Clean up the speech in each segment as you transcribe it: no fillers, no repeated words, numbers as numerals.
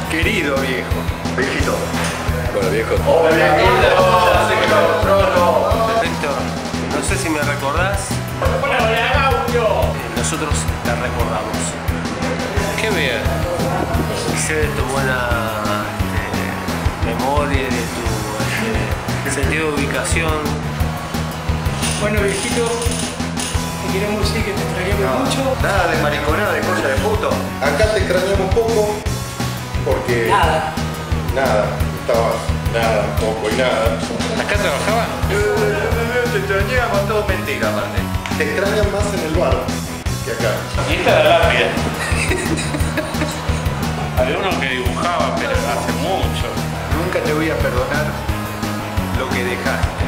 Querido viejo. Viejito. Bueno, viejo. Hola, viejito. Héctor, no sé si me recordás. Nosotros te recordamos. Qué bien. Sé de tu buena memoria, de tu sentido de ubicación. Bueno, viejito, te queremos decir que te extrañamos mucho. Nada de mariconada, de cosa de puto. Acá te extrañamos poco porque... Nada. Nada. Estabas nada, poco y nada. ¿Acá trabajaba? Te extrañamos, todo mentira, aparte. Te extrañan más en el bar que acá. Y esta era lápida. Había uno que dibujaba, pero hace mucho. Nunca te voy a perdonar lo que dejaste.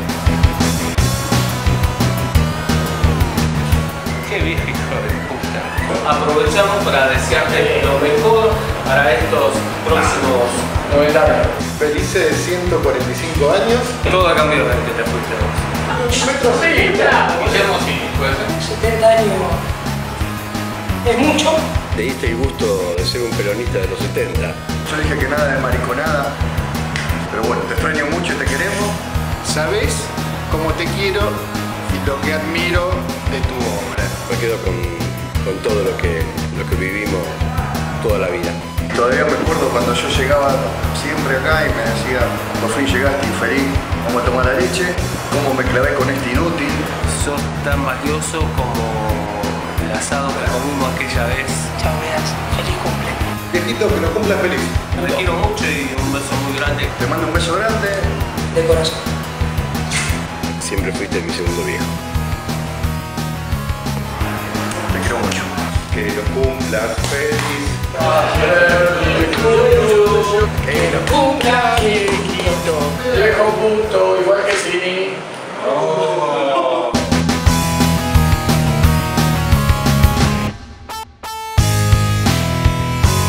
Qué viejo hijo de puta. Aprovechamos para desearte lo mejor para estos próximos 90 años. Felices de 145 años. Todo cambió desde que te fuiste vos. Guillermo sí, puede ser. 70 años es mucho. Te diste el gusto de ser un peronista de los 70. Yo dije que nada de mariconada. Pero bueno, te extraño mucho y te queremos. Sabés cómo te quiero y lo que admiro de tu obra. Me quedo con todo lo que vivimos toda la vida. Todavía me acuerdo cuando yo llegaba siempre acá y me decía, por fin llegaste infeliz, vamos a tomar la leche, cómo me clavé con este inútil. Sos tan valioso como el asado que comimos aquella vez. Chao, veas. Feliz cumple. Viejito, que nos cumplas feliz. Te quiero mucho y un beso muy grande. Te mando un beso grande. De corazón. Siempre fuiste mi segundo viejo. Te quiero mucho. Que lo cumplas feliz. Que lo cumpla, viejito. Viejo puto, igual que sí.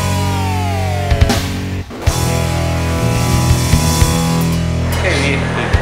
Qué viejo.